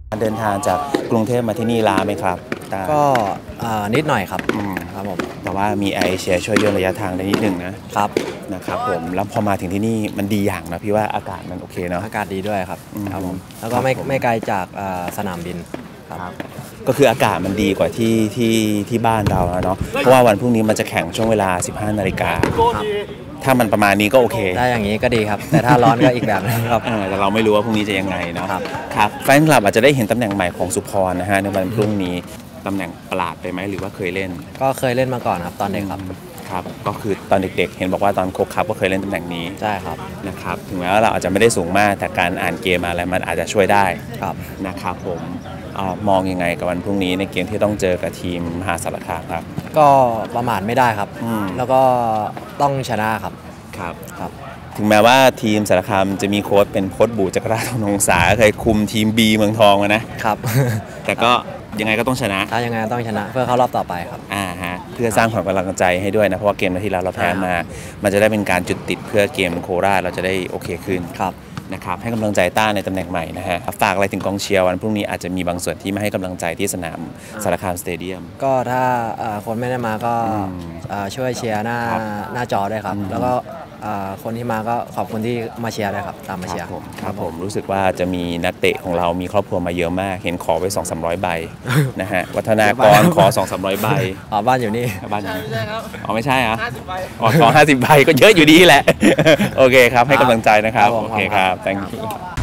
เดินทางจากกรุงเทพมาที่นี่ลาไหมครับก็นิดหน่อยครับครับผมแต่ว่ามีแอร์เอเชียช่วยย่นระยะทางได้นิดหนึ่งนะครับผมแล้วพอมาถึงที่นี่มันดีอย่างนะพี่ว่าอากาศมันโอเคเนาะอากาศดีด้วยครับครับผมแล้วก็ไม่ไกลจากสนามบินครับก็คืออากาศมันดีกว่าที่บ้านเราเนาะเพราะว่าวันพรุ่งนี้มันจะแข่งช่วงเวลา 15 นาฬิกาถ้ามันประมาณนี้ก็โอเคได้อย่างนี้ก็ดีครับแต่ถ้าร้อนก็อีกแบบนึงครับแต่เราไม่รู้ว่าพรุ่งนี้จะยังไงเนาะครับแฟนคลับอาจจะได้เห็นตำแหน่งใหม่ของสุพรนะฮะในวันพรุ่งนี้ตำแหน่งประหลาดไปไหมหรือว่าเคยเล่นก็เคยเล่นมาก่อนครับตอนเด็กครับก็คือตอนเด็กๆเห็นบอกว่าตอนโค้ชครับก็เคยเล่นตำแหน่งนี้ใช่ครับนะครับถึงแม้ว่าเราอาจจะไม่ได้สูงมากแต่การอ่านเกมอะไรมันอาจจะช่วยได้นะครับผมมองยังไงกับวันพรุ่งนี้ในเกมที่ต้องเจอกับทีมมหาสารคามครับก็ประมาทไม่ได้ครับแล้วก็ต้องชนะครับถึงแม้ว่าทีมสารคามจะมีโค้ชเป็นโค้ชบูจักรราชธนงศาเคยคุมทีม B เมืองทองนะครับแต่ก็ยังไงก็ต้องชนะยังไงต้องชนะเพื่อเข้ารอบต่อไปครับเพื่อสร้างความกำลังใจให้ด้วยนะเพราะว่าเกมที่เราแพ้มามันจะได้เป็นการจุดติดเพื่อเกมโคราชเราจะได้โอเคขึ้นนะครับให้กำลังใจต้าในตำแหน่งใหม่นะฮะฝากอะไรถึงกองเชียร์วันพรุ่งนี้อาจจะมีบางส่วนที่ไม่ให้กำลังใจที่สนามสารคามสเตเดียมก็ถ้าคนไม่ได้มาก็ช่วยเชียร์หน้าจอด้วยครับแล้วก็คนที่มาก็ขอบคุณที่มาเชียร์ด้วยครับตามมาเชียร์ครับผมรู้สึกว่าจะมีนักเตะของเรามีครอบครัวมาเยอะมากเห็นขอไว้ 200-300 ใบนะฮะวัฒนากรขอ 200-300 ใบบ้านอยู่นี่บ้านอยู่นี่ไม่ใช่เหรอ50 ใบขอ50 ใบก็เยอะอยู่ดีแหละโอเคครับให้กำลังใจนะครับโอเคครับ thank you